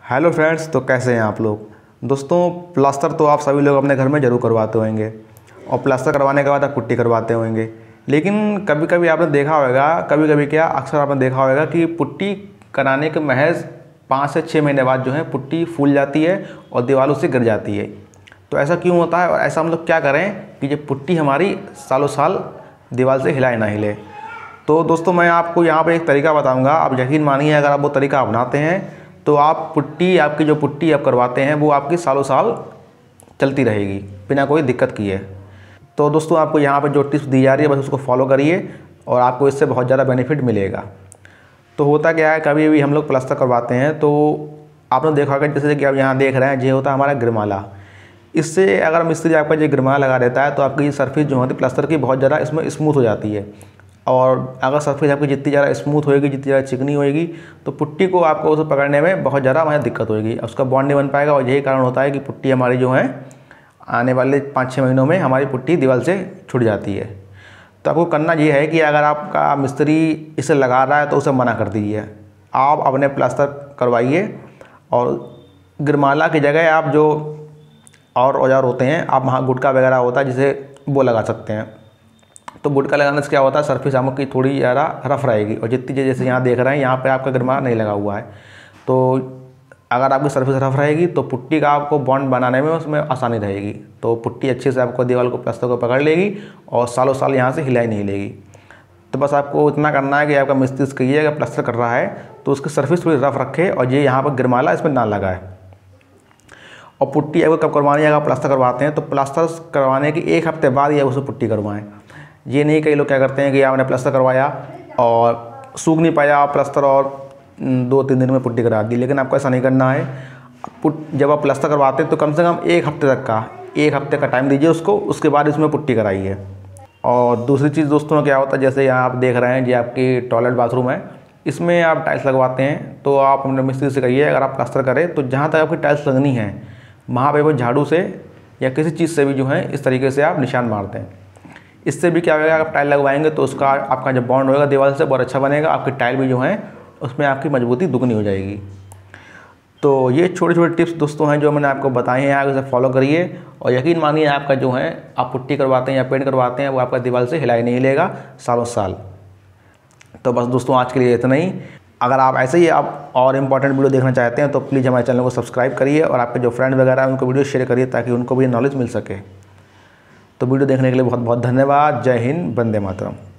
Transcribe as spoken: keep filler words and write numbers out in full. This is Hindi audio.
हेलो फ्रेंड्स, तो कैसे हैं आप लोग। दोस्तों, प्लास्टर तो आप सभी लोग अपने घर में ज़रूर करवाते होंगे और प्लास्टर करवाने के बाद आप पुट्टी करवाते होंगे। लेकिन कभी कभी आपने देखा होगा, कभी कभी क्या अक्सर आपने देखा होगा कि पुट्टी कराने के महज पाँच से छः महीने बाद जो है पुट्टी फूल जाती है और दीवारों से गिर जाती है। तो ऐसा क्यों होता है और ऐसा हम लोग क्या करें कि ये पुट्टी हमारी सालों साल दीवार से हिलाए ना हिले। तो दोस्तों, मैं आपको यहाँ पर एक तरीका बताऊँगा। आप यकीन मानिए, अगर आप वो तरीका अपनाते हैं तो आप पुट्टी आपकी जो पुट्टी आप करवाते हैं वो आपकी सालों साल चलती रहेगी बिना कोई दिक्कत किए। तो दोस्तों, आपको यहाँ पर जो टिप्स दी जा रही है बस उसको फॉलो करिए और आपको इससे बहुत ज़्यादा बेनिफिट मिलेगा। तो होता क्या है, कभी भी हम लोग प्लास्टर करवाते हैं तो आपने देखा होगा, जैसे कि आप यहाँ देख रहे हैं, ये होता है हमारा गिरमाला। इससे अगर मिस्त्री आपका जो गिरमाला लगा देता है तो आपकी सरफेस जो होती है प्लास्टर की बहुत ज़्यादा इसमें स्मूथ हो जाती है। और अगर सरफेस आपकी जितनी ज़्यादा स्मूथ होएगी, जितनी ज़्यादा चिकनी होएगी, तो पुट्टी को आपको उसे पकड़ने में बहुत ज़्यादा हमारी दिक्कत होएगी, उसका बॉन्ड नहीं बन पाएगा। और यही कारण होता है कि पुट्टी हमारी जो है आने वाले पाँच छः महीनों में हमारी पुट्टी दीवार से छूट जाती है। तो आपको करना ये है कि अगर आपका मिस्त्री इसे लगा रहा है तो उसे मना कर दीजिए। आप अपने प्लास्टर करवाइए और गिरमाला की जगह आप जो और औजार होते हैं, आप वहाँ गुटका वगैरह होता है जिसे वो लगा सकते हैं। तो गुटका लगाने से क्या होता है, सरफेस आपकी थोड़ी ज़्यादा रफ रहेगी। और जितनी जैसे यहाँ देख रहे हैं, यहाँ पे आपका गिरमाला नहीं लगा हुआ है, तो अगर आपकी सरफेस रफ रहेगी तो पुट्टी का आपको बॉन्ड बनाने में उसमें आसानी रहेगी। तो पुट्टी अच्छे से आपको दीवार को प्लास्टर को पकड़ लेगी और सालों साल यहाँ से हिलाई नहीं लेगी। तो बस आपको इतना करना है कि आपका मिस्त्री कहिए अगर प्लास्टर कर रहा है तो उसकी सरफेस थोड़ी रफ रखे और ये यहाँ पर गिरमाला इसमें ना लगाए। और पुट्टी अगर कब करवानी है, अगर प्लास्टर करवाते हैं तो प्लास्टर करवाने के एक हफ्ते बाद या उसे पुट्टी करवाएं। ये नहीं, कई लोग क्या करते हैं कि आपने प्लास्टर करवाया और सूख नहीं पाया प्लास्टर और दो तीन दिन में पुट्टी करा दी। लेकिन आपको ऐसा नहीं करना है। पुट जब आप प्लास्टर करवाते हैं तो कम से कम एक हफ्ते तक का एक हफ्ते का टाइम दीजिए उसको, उसके बाद इसमें पुट्टी कराइए। और दूसरी चीज़ दोस्तों, क्या होता है, जैसे यहाँ आप देख रहे हैं, ये आपकी टॉयलेट बाथरूम है, इसमें आप टाइल्स लगवाते हैं तो आप अपने मिस्त्री से कहिए अगर आप प्लास्टर करें तो जहाँ तक आपकी टाइल्स लगनी है वहाँ पर वो झाड़ू से या किसी चीज़ से भी जो है इस तरीके से आप निशान मार दें। इससे भी क्या होगा, आप टाइल लगवाएंगे तो उसका आपका जो बॉन्ड होगा दीवार से बहुत अच्छा बनेगा। आपकी टाइल भी जो है उसमें आपकी मजबूती दुगनी हो जाएगी। तो ये छोटे छोटे टिप्स दोस्तों हैं जो मैंने आपको बताए हैं, आप इसे फॉलो करिए और यकीन मानिए आपका जो है आप पुट्टी करवाते हैं या पेंट करवाते हैं वो आपका दीवार से हिलाई नहीं लेगा सालों साल। तो बस दोस्तों, आज के लिए इतना ही। अगर आप ऐसे ही आप और इम्पॉर्टेंट वीडियो देखना चाहते हैं तो प्लीज़ हमारे चैनल को सब्सक्राइब करिए और आपके जो फ्रेंड वगैरह हैं उनको वीडियो शेयर करिए ताकि उनको भी नॉलेज मिल सके। तो वीडियो देखने के लिए बहुत बहुत धन्यवाद। जय हिंद, वंदे मातरम।